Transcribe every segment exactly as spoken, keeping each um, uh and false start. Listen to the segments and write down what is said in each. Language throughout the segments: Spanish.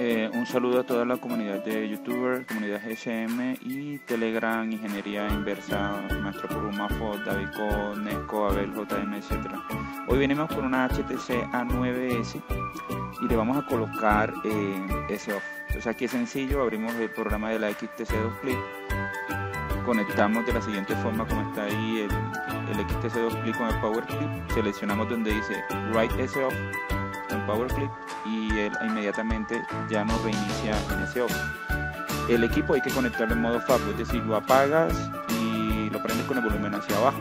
Eh, un saludo a toda la comunidad de YouTuber, comunidad G S M y Telegram, Ingeniería Inversa, Maestro Kurumafo, David Co, Nesco, Abel, J M, etcétera. Hoy venimos con una H T C A nueve S y le vamos a colocar eh, S off. Entonces aquí es sencillo, abrimos el programa de la X T C dos Click, conectamos de la siguiente forma como está ahí el, el X T C dos Click con el Power Clip, seleccionamos donde dice Write S off en Power Clip y él inmediatamente ya nos reinicia en S off. El equipo hay que conectarlo en modo F A B, es decir, lo apagas y lo prendes con el volumen hacia abajo.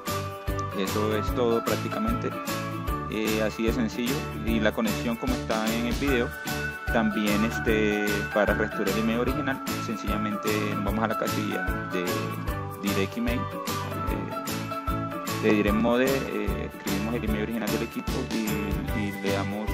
Eso es todo prácticamente, eh, así de sencillo. Y la conexión como está en el video, también este, para restaurar el email original, sencillamente nos vamos a la casilla de Direct Email, eh, de Direct Mode, eh, escribimos el email original del equipo y, y le damos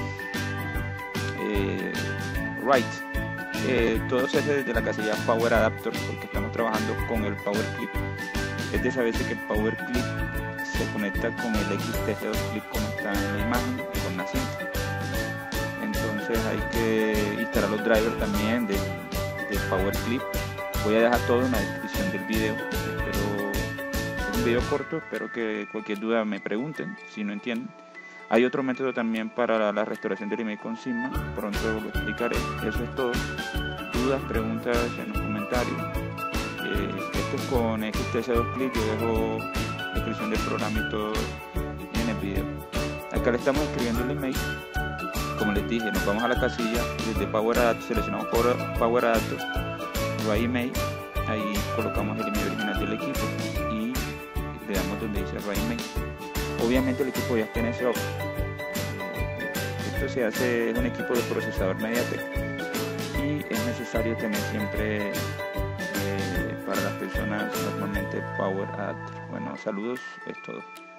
eh, Write. Eh, todo se hace desde la casilla Power Adapter porque estamos trabajando con el Power Clip. Es de saberse que el Power Clip se conecta con el X T C dos Clip como está en la imagen y con la cinta. Entonces hay que instalar los drivers también del de Power Clip. Voy a dejar todo en la descripción del video, pero es un video corto, espero que cualquier duda me pregunten si no entienden. Hay otro método también para la, la restauración del email con Sigma, pronto lo explicaré. Eso es todo. Dudas, preguntas en los comentarios. Eh, esto es con X T C dos Click, yo dejo la descripción del programa y todo en el video. Acá le estamos escribiendo el email. Como les dije, nos vamos a la casilla desde Power Adapter, seleccionamos Power, Power Adapter, Write Email, ahí colocamos el email original del equipo y le damos donde dice Write Email. Obviamente el equipo ya está en S off. Esto se hace, es un equipo de procesador MediaTek y es necesario tener siempre eh, para las personas normalmente Power Adapter. Bueno, saludos, es todo.